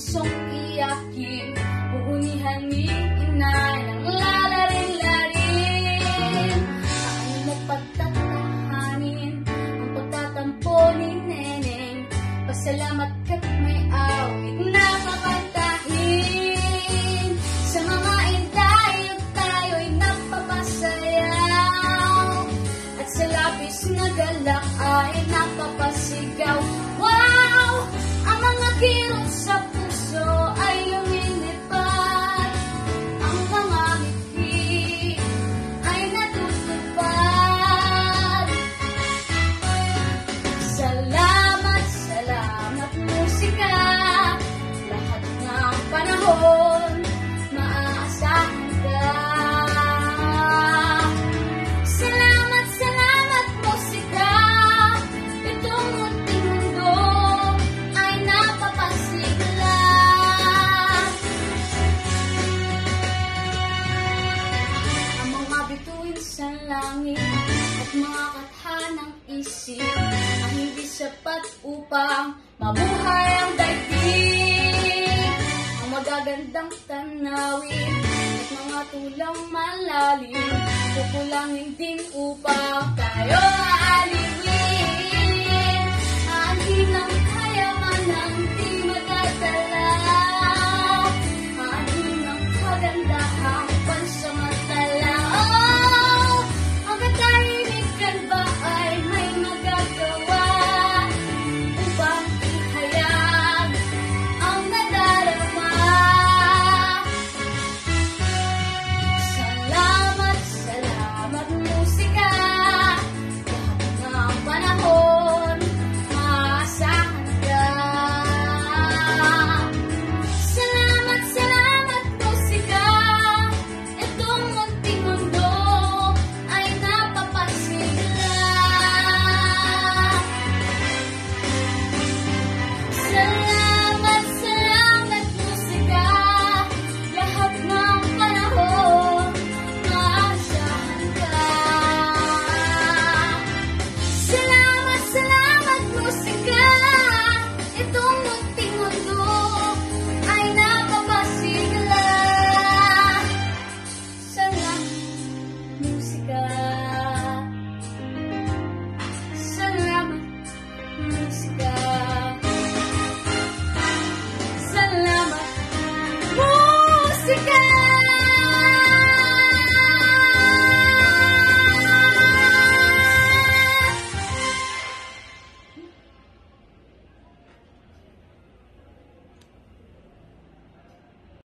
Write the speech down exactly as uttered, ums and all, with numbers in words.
pusong iyakin, uunihan ni inay ng lalarin-larin. Ano mo pagtatahanin ang pagtatampo ni Neneng? Pasalamat ka't may awit na kakantahin. Sa mga indayo tayo'y napapasayaw, at sa labis na galak ay napapasigaw. Wow! Ang mga kirot sa puso ay lumilipad, ang mga ngiti ay natutupad. Salamat, salamat musika, lahat ng panahon maaasahan ka. Salamat, salamat musika, itong munting mundo ay napapasigla. Ang mga bituin sa langit at mga kathanang isip ang hindi sapat upang mabuhay ang daigdig. Ang magagandang tanawin at mga tulang malalim kukulangin din upang tayo aalipin. Aanhin ng kayaman ng di madadalaw, aanhin ng kagandahang pansamantala. Oh, ang katahimikan ba ay may magagawa upang ihayag ang nadarama? Salamat, salamat musika, lahat ng panahon maaasahan ka. Salamat, salamat musika, itong munting mundo ay napapasigla. Salamat, salamat musika, lahat ng panahon maaasahan ka. Salamat, salamat musika, itong munting mundo ay napapasigla. Salamat musika, salamat musika, salamat musika.